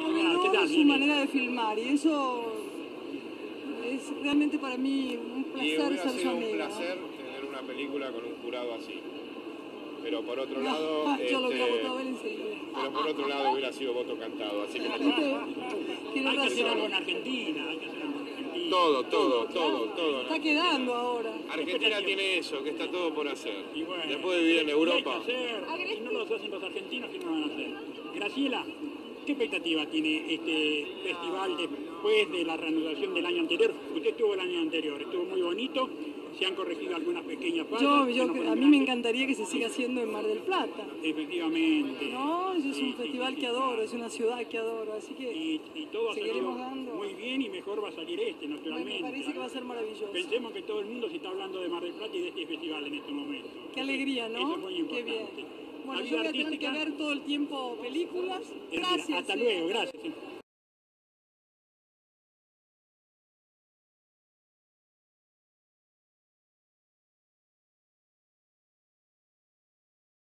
No, su manera de filmar, y eso es realmente para mí un placer ser su amiga. Un placer tener una película con un jurado así. Pero por otro lado... yo lo hubiera votado él enseguida. Pero por otro lado hubiera sido voto cantado, así que... Hay que hacer algo en Argentina, hay que hacer algo en Argentina. Todo. Está quedando ahora. Argentina tiene eso, que está todo por hacer. Y bueno, después de vivir en Europa. Si no lo hacen los argentinos, ¿qué no van a hacer? Graciela, ¿qué expectativa tiene este festival después de la reanudación del año anterior? Usted estuvo el año anterior, estuvo muy bonito, se han corregido algunas pequeñas fallas. A mí me encantaría que se siga haciendo en Mar del Plata. Efectivamente. No, es un festival que adoro, es una ciudad que adoro, así que y todo ha salido dando. Muy bien y mejor va a salir naturalmente. Me parece que va a ser maravilloso. Pensemos que todo el mundo se está hablando de Mar del Plata y de este festival en este momento. Qué alegría, ¿no? Eso es muy importante. Qué bien. Bueno, yo voy a tener que ver todo el tiempo películas. Gracias. Hasta luego, gracias.